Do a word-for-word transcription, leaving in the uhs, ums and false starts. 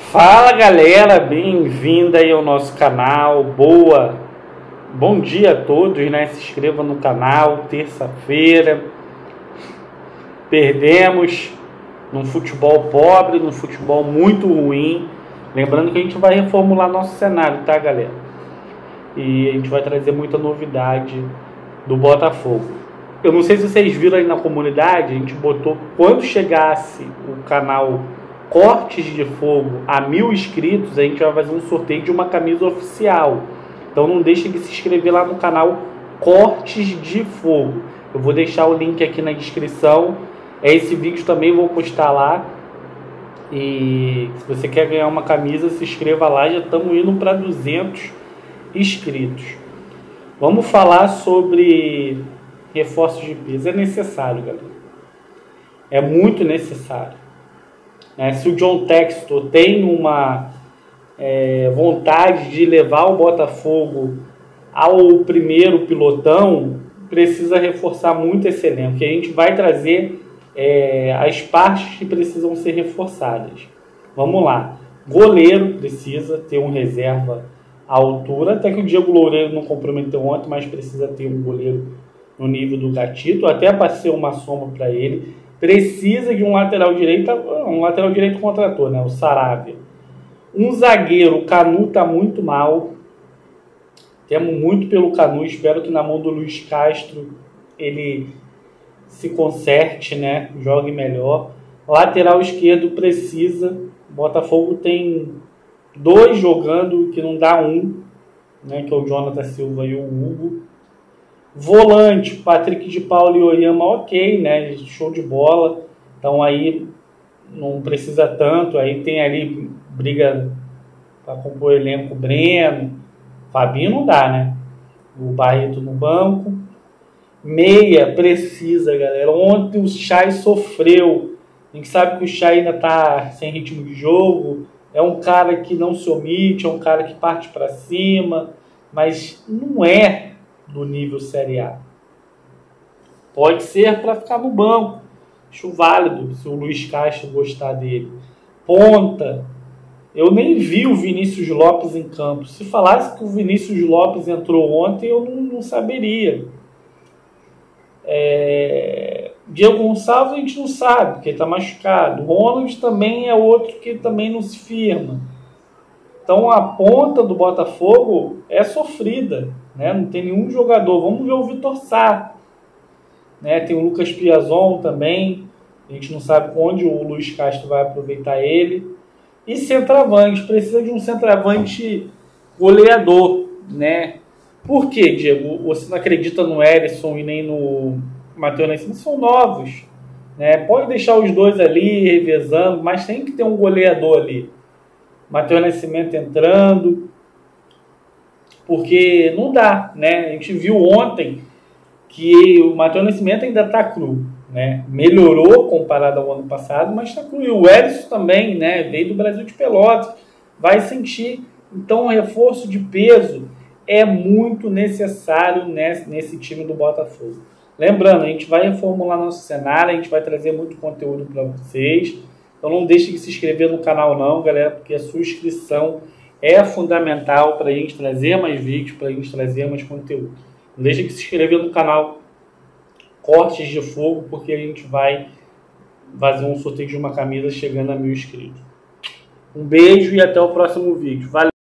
Fala galera, bem-vinda aí ao nosso canal, boa, bom dia a todos, né? Se inscreva no canal, terça-feira, perdemos num futebol pobre, num futebol muito ruim, lembrando que a gente vai reformular nosso cenário, tá galera? E a gente vai trazer muita novidade do Botafogo. Eu não sei se vocês viram aí na comunidade, a gente botou quando chegasse o canal Cortes de Fogo a mil inscritos, a gente vai fazer um sorteio de uma camisa oficial. Então não deixe de se inscrever lá no canal Cortes de Fogo. Eu vou deixar o link aqui na descrição. Esse vídeo também vou postar lá. E se você quer ganhar uma camisa, se inscreva lá. Já estamos indo para duzentos inscritos. Vamos falar sobre reforços de peso. É necessário, galera. É muito necessário. É, se o John Textor tem uma é, vontade de levar o Botafogo ao primeiro pilotão, precisa reforçar muito esse elenco, que a gente vai trazer é, as partes que precisam ser reforçadas. Vamos lá. Goleiro precisa ter um reserva à altura, até que o Diego Loureiro não comprometeu ontem, mas precisa ter um goleiro no nível do Gatito, até para ser uma sombra para ele. Precisa de um lateral direito, um lateral direito contratou, né? O Saravia. Um zagueiro, o Canu tá muito mal. Temos muito pelo Canu, espero que na mão do Luiz Castro ele se conserte, né? Jogue melhor. Lateral esquerdo precisa. Botafogo tem dois jogando que não dá um, né? Que é o Jonathan Silva e o Hugo. Volante, Patrick de Paula e Oyama, ok, né? Show de bola. Então aí não precisa tanto. Aí tem ali briga para compor o elenco, Breno, Fabinho não dá, né? O Barreto no banco. Meia precisa, galera. Ontem o Chay sofreu. A gente sabe que o Chay ainda tá sem ritmo de jogo. É um cara que não se omite, é um cara que parte para cima, mas não é do nível Série A. Pode ser para ficar no banco. Acho válido se o Luiz Castro gostar dele. Ponta. Eu nem vi o Vinícius Lopes em campo. Se falasse que o Vinícius Lopes entrou ontem, eu não, não saberia. É... Diego Gonçalves a gente não sabe, porque ele está machucado. O Ronald também é outro que também não se firma. Então a ponta do Botafogo é sofrida, né? Não tem nenhum jogador. Vamos ver o Vitor Sá, né? Tem o Lucas Piazon também. A gente não sabe onde o Luiz Castro vai aproveitar ele. E centroavante. Precisa de um centroavante goleador, né? Por quê, Diego? Você não acredita no Erisson e nem no Matheus Nascimento? São novos, né? Pode deixar os dois ali revezando, mas tem que ter um goleador ali. Matheus Nascimento entrando, porque não dá, né? A gente viu ontem que o Matheus Nascimento ainda está cru, né? Melhorou comparado ao ano passado, mas está cru. E o Erisson também, né? Veio do Brasil de Pelotas, vai sentir. Então, o reforço de peso é muito necessário nesse, nesse time do Botafogo. Lembrando, a gente vai reformular nosso cenário, a gente vai trazer muito conteúdo para vocês. Então não deixe de se inscrever no canal não, galera, porque a sua inscrição é fundamental para a gente trazer mais vídeos, para a gente trazer mais conteúdo. Não deixe de se inscrever no canal Cortes de Fogo, porque a gente vai fazer um sorteio de uma camisa chegando a mil inscritos. Um beijo e até o próximo vídeo. Valeu!